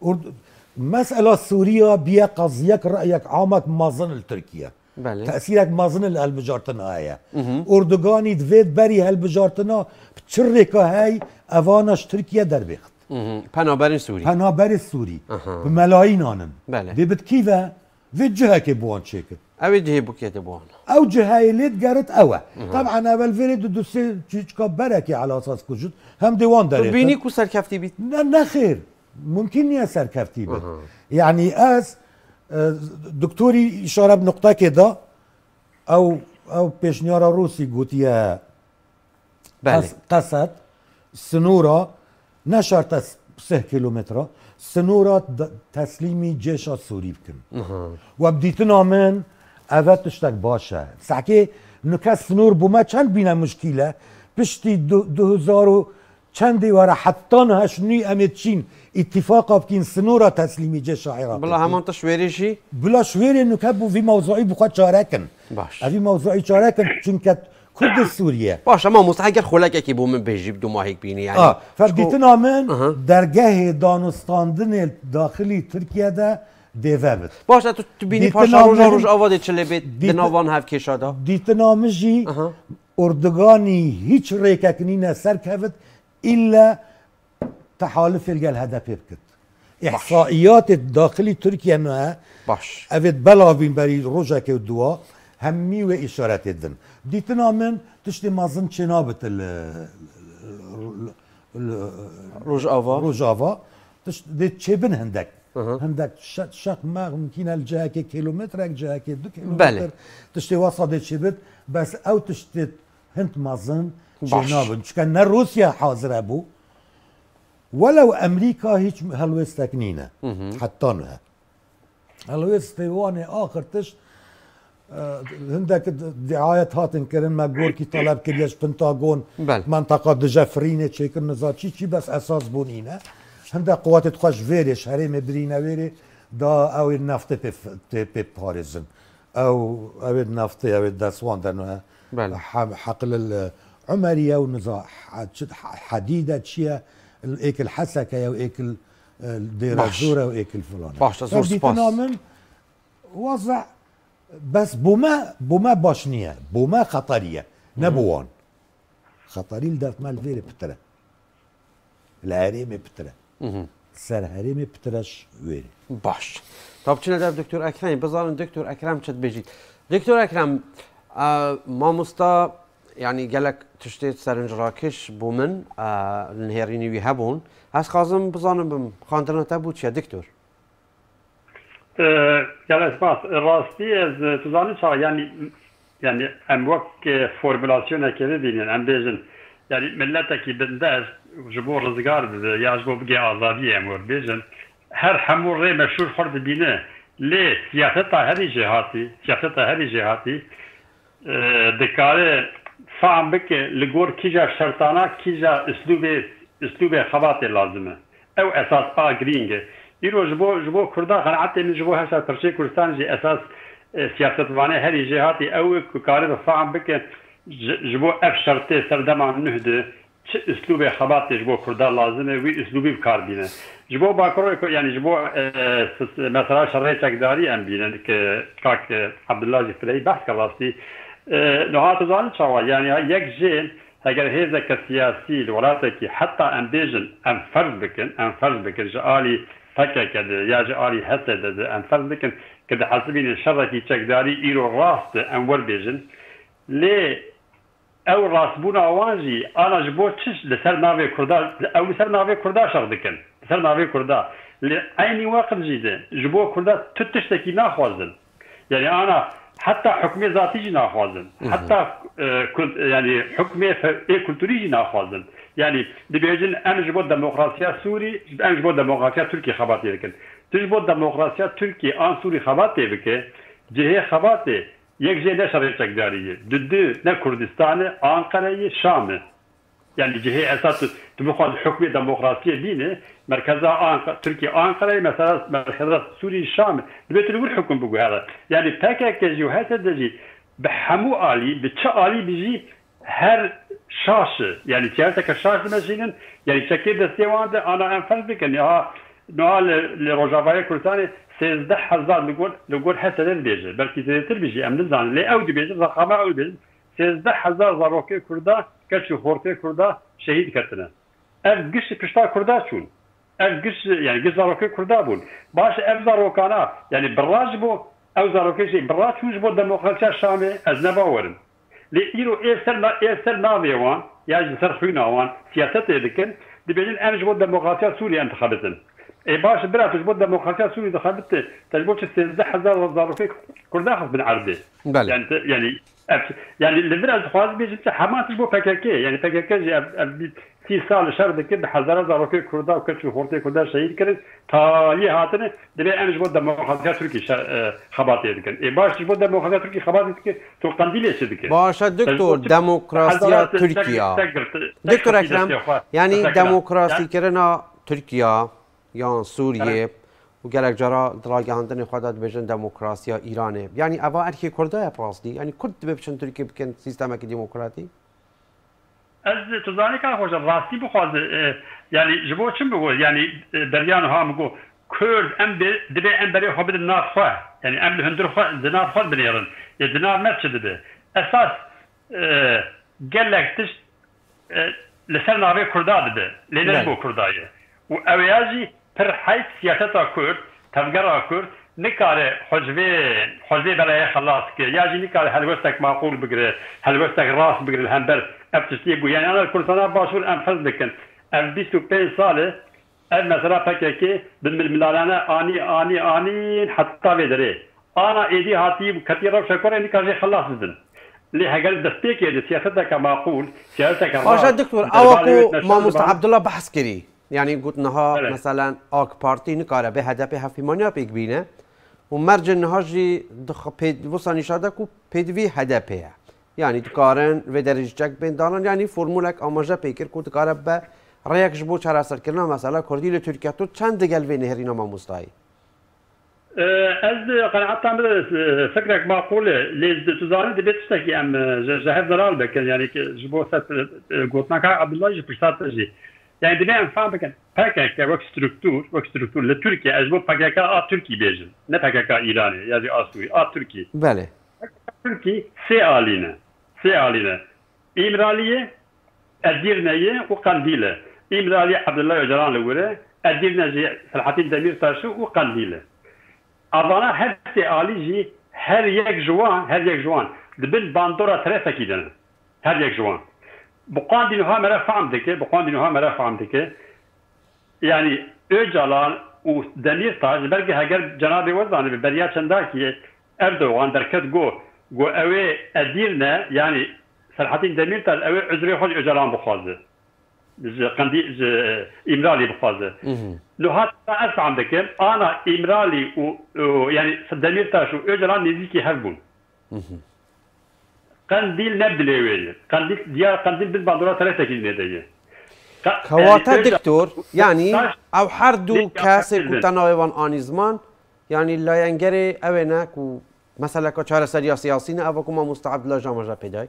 Speaker 2: مسألة سوريا بيا قضيك رأيك عامك مازن لتركيا
Speaker 1: بله
Speaker 2: تأثيرك مازن الهالبجارتنا هاي اردوغاني دفيت بري هالبجارتنا بتشركة هاي اوانش تركيا دربخت
Speaker 1: پنابرین سوری
Speaker 2: پنابر سوری بملايين آنن
Speaker 1: بله
Speaker 2: دي بتكيفا في الجهة كيبوان شيكل
Speaker 1: اوی جهه بوكيت بوان
Speaker 2: او جهايليت قالت اوه طبعا اول فيري دو سي بركي على اساس كوجود هم ديوان داري
Speaker 1: بینی کو سرکفتی بیت
Speaker 2: لا خير ممكن ياسر كفتي بيت يعني از دكتوري اشاره بنقطه كده او بيشنيارا روسي قوتيا
Speaker 1: بله
Speaker 2: قصد سنورة نشرت 3 كيلومتر سنورة تسليمي جيش السوري بكن وبديتنا من اوت تشتك باشا ساكي نكاس سنور بوما چند بينا مشكلة بشتي 2000 چندي ورا حتى هشني امتشين اتفاقا بكين سنورة تسليمي جيش العراق
Speaker 1: بلا همان تشويري شي
Speaker 2: بلا شويري انه كبو في موضوعي بخواد شاركن
Speaker 1: باش
Speaker 2: في موضوعي شاركن چونك كرد سوريا
Speaker 1: باش اما مستحق خلق اكي بو من بيجي بدو ما هيك بيني يعني
Speaker 2: فبديتنا من درجه دانستاندن داخلي تركيا دا ديفابت
Speaker 1: باش تو تبيني باشا روج آواده چله بيت دناوان هف كشادا
Speaker 2: ديتنا مجي اردوغاني هيچ ريكاكنينا سركفت الا تحالف الجال هدف بكت احصائيات الداخلي تركيا انها
Speaker 1: باش
Speaker 2: افيت بلاوين بري روجاك ودوا همي واشارات الدن ديتنا من تشتي مازن شنابت روجافا تشتي تشيبن هندك هندك شق ما ممكن الجهه كيلومتر جهه 2 كيلومتر تشتي وسط تشيبت بس او تشتي هند مازن شنابن كان روسيا حاضر ابو ولو امريكا هيك هلويس تكنينه حتى انها هلويس تيواني اخر تشت هندك دعاية هاتن كرن ما جوركي طلب كريش بنتاغون منطقة دجافرينة شيك النزات شي بس اساس بونينا هندك قوات تخش فيري شهري برينا فيري دا او النفط بي باريزن او النفط او الدسوان دانوها حقل العمرية ونزاع حديدة شيا ايك الحسكة او ايك الديرازورة وايك الفلانة
Speaker 1: باش تزور
Speaker 2: وضع بس بوما باشنية بوما خطرية نبوان خطري لدرت مال فيري بترى الهريمي بترى سر هريمي بترش ويري
Speaker 1: باش طب چنه در دكتور اكرم بزارن دكتور اكرم چت بيجي دكتور اكرم ما مستا يعني قالك تشتيت سرنج راكش بومن النهيريني ويهبون هس خازم بزانم خاندرنا تبو چيا دكتور
Speaker 3: جلس باس راستی از تزانی چا یعنی ام وقت فرمولاسیون اکیده بینن ام بیجن یعنی ملت کی بنداز جبور رزگار بده یا جبور بگی آزادی امور بیجن هر همور ری مشهور خورد بینه لی سیاست هری جهاتی دکاره فهم بکه لگور کیجا شرطانا کیجا اسلوب اسلوب خباطي لازمه او اساس جرينج يرو جبو كردا قناعتي من جبو هسه ترشي كردستان جي اساس سياسه وانه هذه جهاتي او كارب فاهم بك جبو اف شرطي سردما نهده اسلوب خباطي جبو كردا لازمه وي اسلوبي بكار بينه جبو باكرو يعني جبو مثلا شريتك داري ام بينه كاك عبد الله جفري بحث كراسي نهات زان شوا يعني يك جيل اگر هذا كسياسي الولاتك حتى ام بيجن ام فرض بكن جالي فكا كده يا جالي حتى ام فرض بكن كده حسبين الشركي تشكداري ايرو راست ام ور بيجن لي او راسبونا وانجي انا جبو تش لسر نافي كردا او لسر نافي كردا شغدكن لسر نافي كردا لأي وقت جيده جبو كردا تتشتكي ناخوازن يعني انا حتى حكمي ذاتي ناخوازن حتى يعني حكمي كولتوري ناخوازن يعني دبيجن ام جبو ديمقراطيا سوري ام جبو ديمقراطيا تركي خباتي لكن تجبو ديمقراطيا تركي ان سوري خباتي بك جهه خباتي یک جهه شرعی داریه دو نه کردستان آنقره شام يعني جهه اساس تبخذ حكم ديمقراطيه بينه مركزها تركيا انقره مثلا مركزها سوريا الشام بيت الحكم بقول هذا يعني PKK جهات دجي بحمو آلي بتشا آلي بيجي هر شاشه يعني سياسه كشاشه مثلا يعني شكل دستيوان انا انفرد بك انها نوال لروجافاي كردستان 13000 نقول حسنا بيجي بلكي زيتر بيجي ام نزان لي او بيجي رقم او بيجي 13000 زاروكي كردا كشو خورتي كردا شهيد كتنا اف قش بشتا كردا شون اف قش يعني قش زاروكي كردا بون باش اف زاروكانا يعني براجبو او زاروكي شي براج وجبو ديمقراطيا الشامي ازنبا ورن ليرو ايسر نافيوان يعني سر خويناوان سياسته لكن دبيجن انا جبو ديمقراطيا سوريا انتخابتن اي باش برا تجبو ديمقراطيا سوريا انتخابت تجبو 16000 زاروكي كردا خص بن عربي يعني اللي برا الخواز بيجي حماس بو PKK يعني PKK جي 30 سال شهر كده حزارة زاروكي كردا وكتشو خورتي كردا شهيد كرد تالي هاتنه دبي انا جبو ديمقراطيا تركي خباطي دكن اي باش جبو ديمقراطيا تركي خباطي دكن تو قنديل يشدك
Speaker 1: باشه دكتور ديمقراطيا تركيا دكتور اكرم يعني ديمقراطي كرنا تركيا یا سوریه و گلک جرا دراگاندن خودت بجن دموکراسی ایرانه یعنی اوا ارکی کرده پراستی یعنی کرد بپشن ترکیه بکن سیستم کی دموکراتی
Speaker 3: از تزانی که خوش راستی بخواز یعنی جبو چم بگو یعنی دریان ها مگو کرد ام دبی ام بری خبر نافخه یعنی ام هندر خو دنافخه بنیرن یا دناف مچ دبی اساس گلک تش لسر ناوی کردا دبی لینه بو کردایه و اویازی پر حیث سیاستا کرد تفگرا کرد نکاره حجبه برای خلاص که یاجی نکاره هلوستک معقول بگره هلوستک راست بگره الهمبر ابتشتی بو یعنی انا کردستان باشور ام حزب بکن ام 25 ساله ام مثلا PKK بالملالانه آنی حتی بدره انا ایدی هاتی کتی رو شکره نکاره خلاص بدن اللي هقل دستيك يعني سياستك معقول سياستك
Speaker 1: راست دكتور اوكو ما مست عبد الله بحث كري يعني قلت نها مثلا آك بارتي نكاره به هدف هفيمانيا بيجبينه ومرج النهاجي دخ بيد وصل نشادك وبيدوي هدفها يعني تقارن و درجتك بين دالان يعني فرمولك آماجه بيكر كنت تقارن به رأيك جبو چرا اثر كرنا مثلا كردي لتركيا تو چند دقل في نهرينا ما مستعي
Speaker 3: از قناعت فكرك معقولة ليز تزاري دبيت تشتكي ام جهاز ضلال بكن يعني جبو سات قلتنا كا عبد الله جي بشتات جي يعني دبي ام فاهم بكن PKK وك ستركتور لتركيا اجبو PKK تركي بيجن نه PKK ايراني يعني اسوي تركي
Speaker 1: بله
Speaker 3: تركي سي آلينه إمرالية الديرنية وقنديلة إمرالية عبد الله وجلان لوره الديرنية صلاح الدين دمير تاشو وقنديلة أظن هر سي آلي جي هر يك جوان دبل باندورا ثلاثة كيدنا هر يك جوان بقاندينها مرا فهم دكه يعني öcalan و Demirtaş belki heger Cenab-ı Vazanı beriya çendaki Erdoğan derket go evi Edirne yani Selahattin Demirtaş evi özrü hoş öcalan bixwazı قندی İmrali bixwazı لحظة أفهم دكه أنا إمرالي يعني Demirtaş و öcalan niziki herbun قنديل نبدلوي قنديل ديار قنديل بالبندورة ثلاثة كيلو
Speaker 1: كواتا دكتور يعني او حردو كاسك وتناوبان آنيزمان يعني لا ينجري اوينك و مثلا كشار سريا سياسيين افكما مستعد لا جامجا بيداي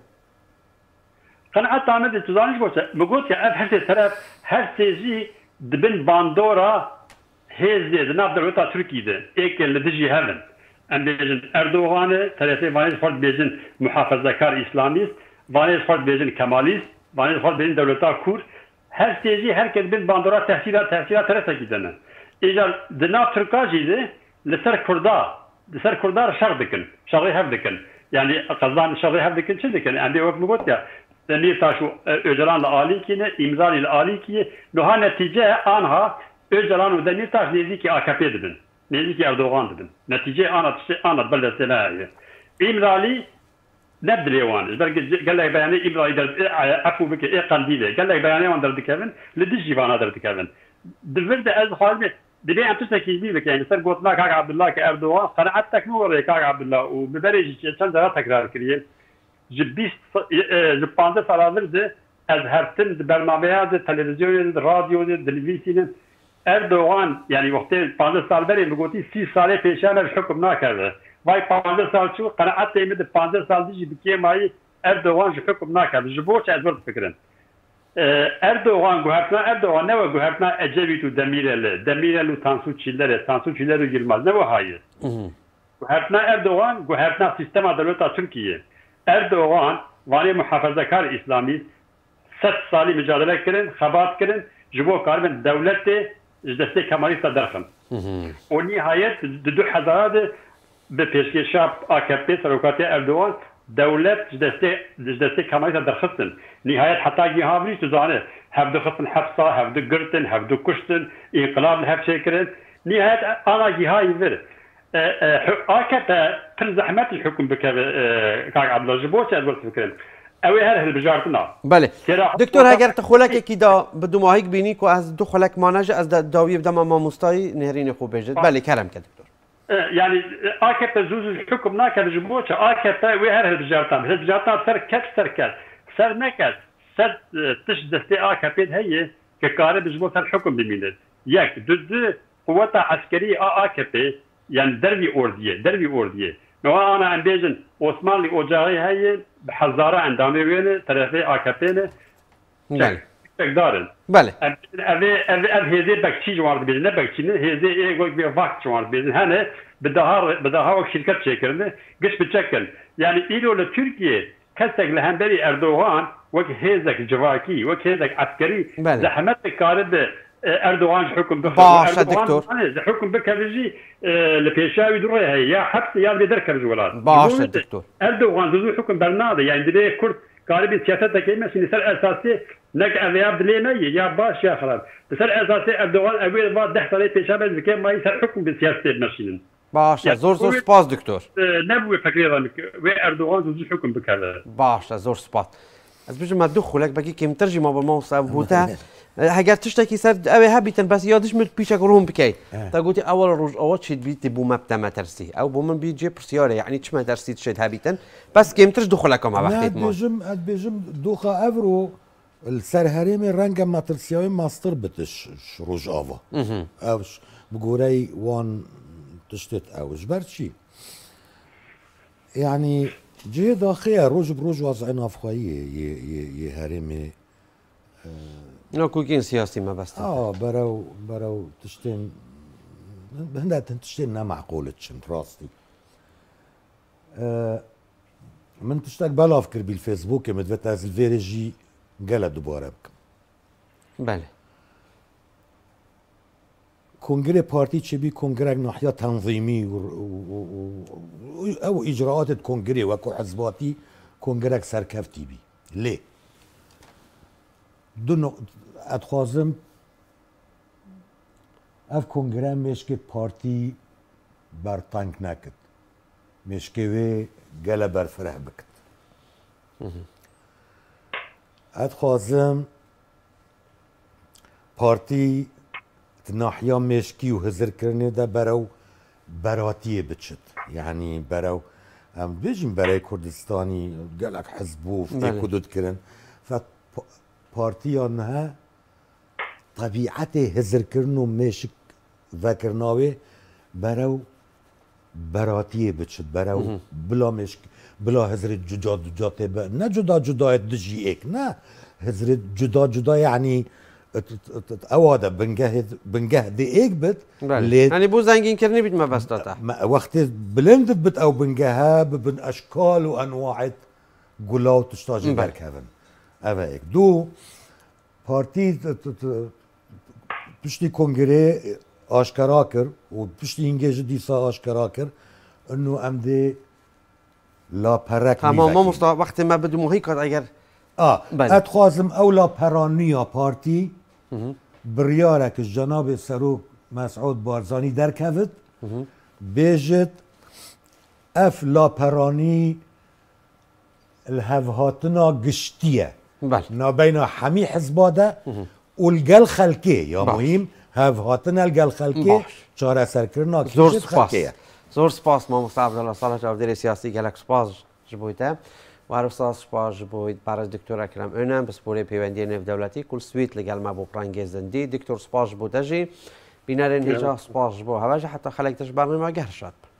Speaker 3: قناعت عمد تزانش بقول يا هر طرف هر سيجي دبن باندورا هزي دناب دولتا تركي ده ايك اللي تجي هلن ام بيجن اردوغان طرفي فانيز فرد بيجن محافظه كار اسلاميست فانيز فرد بيجن كماليست فانيز فرد بيجن دولتا كور هر سيجي هر كدبن باندورا تحصيلات طرفه جدنا اجا دناب تركاجي ده لسر كردار شردكن شغي هفدكن يعني قصدان شغي هفدكن شدكن عندي وقت بقول يا دنيا تاشو öcalan العالي كينه امضاء العالي كي لها نتيجه انها öcalan ودنيا تاش نزيكي AKP dedin نزيكي Erdoğan dedin نتيجه انا بلدتنا امضاء نبدليوان قال لك بياني امضاء عفو بك اي قنديله قال لك بياني وان درد كيفن لدجي بانا درد كيفن دفرد از خالد دبي عم تسكي بيك يعني صار قلت لك عبد الله كاردوغان قناعتك نور يا عبد الله وببرج كان ده تكرار كريم جبيس جبانده سالارده از هرتن برنامه‌ها تلویزیون رادیو تلویزیون اردوغان يعني وقت 15 سال بري بقولتي 30 سال پیشانه حکم نکرده وای 15 سال شو قناعت تيمد 15 سال دیجی بکی مای اردوغان حکم نکرده جبوش از ورد فکرن Erdoğan ne var guhertna Ecevit u Demirel u Tansu Çiller'e girmez ne var hayır. Guhertna Erdoğan guhertna sistem adaleta Türkiye. Erdoğan vali muhafazakar İslami 7 sali mücadele kirin, xabat kirin, jibo karbin devlette jdeste Kemalista derxin. O nihayet 2000 به پیشکشاپ AKP سرکاتی Erdoğan دولت جدسته کمالی درخستن نهایت حتی گیهابری تو زانه هفته خستن حبسا هفته گرتن هفته کشتن انقلاب هف شکرن نهایت آنا گیهایی ور AKP تن زحمت الحكم بك كاك عبد الله جبوش ادور فكرن اوي هل بجارتنا
Speaker 1: بله دكتور اگر تخولك کی دا بدو ماهیک بینی کو از دو خلک مانج از داوی بدم ما مستای نهرین خوب بجد بله کرم که دكتور
Speaker 3: يعني AKP زوز الحكم ناكل جبوتش AKP وهر البجارتان سر سر نكت سر تشدست AKP هي كقارب جبوت الحكم بميند يك ضد قوة عسكرية AKP يعني دربي أوردية نو أنا عم بيجن عثماني أوجاعي هي بحزارة عندامي وين طرفي AKP
Speaker 1: بله
Speaker 3: تقدرن
Speaker 1: بله
Speaker 3: هذه بكتشي جوار بيزن بكتشي هذه يقول بي وقت جوار بيزن هنا بدها وقت شركات شكرنا قش بتشكل يعني إلو لتركيا كسك لهمبري أردوغان وك هذاك جواكي وك هذاك عسكري زحمت كارد أردوغان حكم
Speaker 1: باش دكتور
Speaker 3: حكم بكرجي لبيشاوي دروي هي يا حبس يا بدر كرجولات
Speaker 1: باش دكتور
Speaker 3: أردوغان ذو حكم برنامج يعني دبي كرد قاربين سياسات كلمة سنسال أساسي نك أذياب دلينا يا باش يا خلاص بس الأساسي أردوغان أول ما دحت عليه بيشابه زكاة ما يصير حكم بالسياسة ماشيين
Speaker 1: باش زور سپاس دكتور
Speaker 3: نبوي فكرة وأردوغان ذو حكم بكذا
Speaker 1: باش زور سپاس از بجم ما دخولك بقى كم ترجمة بالموصل بوتا هاجر تشتكي سرد أوي هابيتن بس يادش من بيشك روم بكي تقولي أول روج أول شيء بيت بو مبتة ما ترسي أو بو من بيجي برسيارة يعني تش ما ترسي تشد هابيتن بس كم ترج دخولك ما بحكيت ما
Speaker 2: بيجم دوخة أفرو السرهريمي رنجا ما ترسيوي ماستر بتش روج آفا أوش بقولي وان تشتت أوش برشي يعني جه داخية روج بروج وضعنا في خويه يهرمي
Speaker 1: نو كوكين سياسي ما بس
Speaker 2: براو تشتين هنا تشتين معقولة شنت راستي من تشتاق بلا افكر بالفيسبوك مدفت از الفيرجي قال دوباره بكم
Speaker 1: بله
Speaker 2: كونغري بارتي تشبي كونغري ناحية تنظيمي او اجراءات كونغري وكو حزباتي كونغري سركفتي بي ليه دو اتخوازم اف کنگره مشکه پارتی بر تانک نکد مشکه وی گله بر فرح بکد اتخوازم پارتی ناحیا مشکی و هزر کرنه ده برو براتیه بچد یعنی برو هم بیجیم برای کردستانی گلک حزبو فتی کدود کرن پارتی آنها طبيعته هزر كرنو ماشك ذاكرناوي برو براتيه بتشد برو بلا مشك بلا هزر جدا نه جدا دجي ايك نه هزر جدا يعني اواده بنجه دي ايك بت
Speaker 1: يعني بو زنگين كرني بيت ما بس
Speaker 2: وقت بلند بت او بنجها بن اشكال وانواع قلاو تشتاج بركبن اوه ايك دو بارتي پشتی کنگره آشکارا کرد و پشتی اینگه دیسا آشکارا کرد انه ام دی لا پرک
Speaker 1: تماما وقتی ما بدو محیکات اگر
Speaker 2: اتخوازم او لا پرانیا پارتی بریاره که جناب سرو مسعود بارزانی در کفت بیجت اف لا پرانی الهفهاتنا گشتیه نابین حمی حزباده والقل خلكي يا مهم هاتنا القل خلكي چاره سر کرنا
Speaker 1: زور سپاس زور سپاس ما مستعد الله صالح جوابدار سیاسی گلک سپاس جبویته و هر استاد سپاس جبوید برای دکتر اکرم اونم بسپوره پیوندی نف دولتی کل سویت لگل ما بو پرانگیزندی دکتر سپاس جبوده جی بینرین هجا سپاس جبو هواجه حتی خلق تش برنامه گر شد